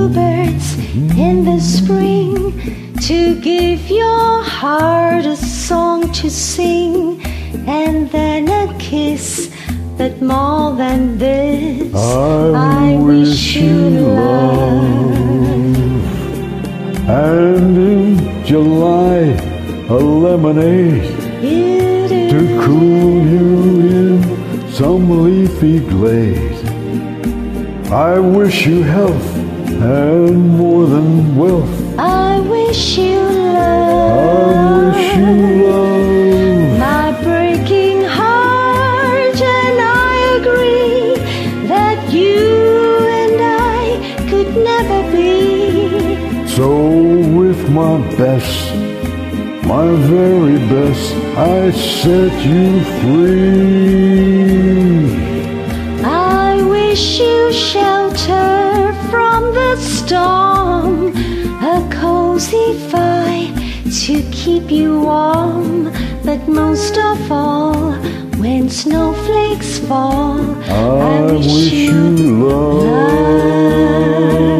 bluebirds in the spring, to give your heart a song to sing, and then a kiss. But more than this, I wish you love. And in July, a lemonade to cool you in some leafy glade. I wish you health and more than wealth. I wish you love. I wish you love. My breaking heart, and I agree that you and I could never be. So with my best, my very best, I set you free. I wish you shelter from the storm, a cozy fire to keep you warm. But most of all, when snowflakes fall, I wish you love.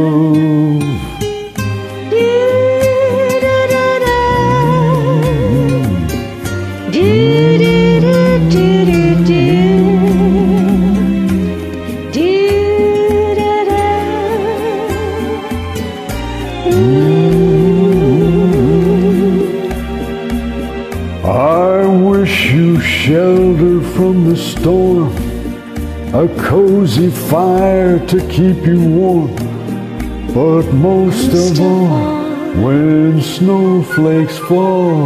I wish you shelter from the storm, a cozy fire to keep you warm. But most of all, when snowflakes fall,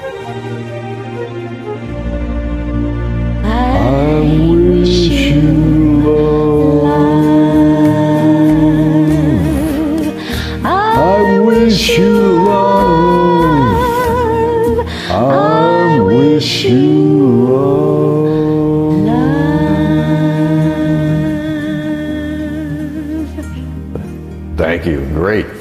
I wish you love. I wish you love. I wish you love. Thank you. Great.